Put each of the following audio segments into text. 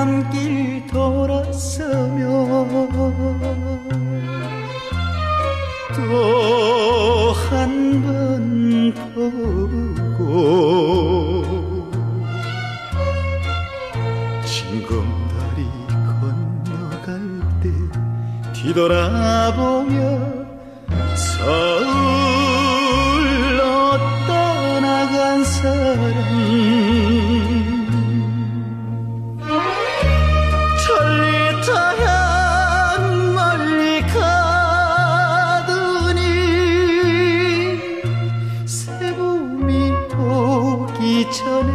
고향길 돌아서며 또 한 번 보고 징검다리 건너갈 때 뒤돌아보며 서울로 떠나간 사람 천리타향 멀리 가더니 새봄이 오기 전에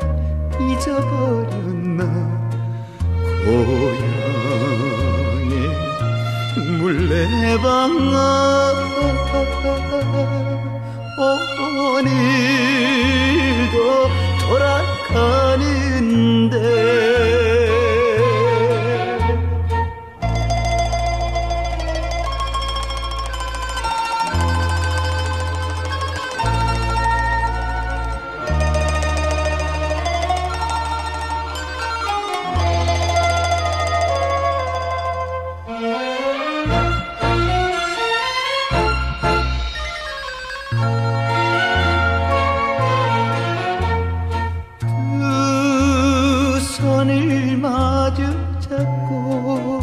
잊어버렸나 고향의 물레방아 오늘도 돌아가는데 손을 마주 잡고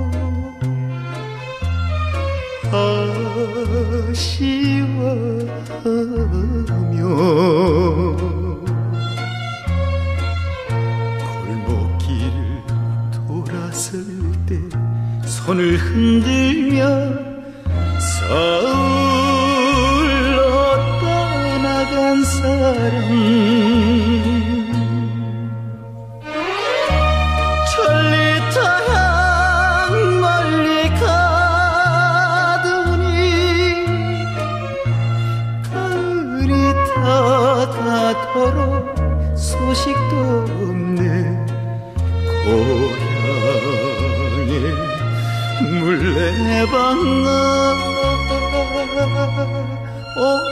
아쉬워하며 골목길을 돌아설 때 손을 흔들며 서울로 떠나간 사람 천리타향 멀리 가더니 가을이 다가도록 소식도 없네 고향의 물레방아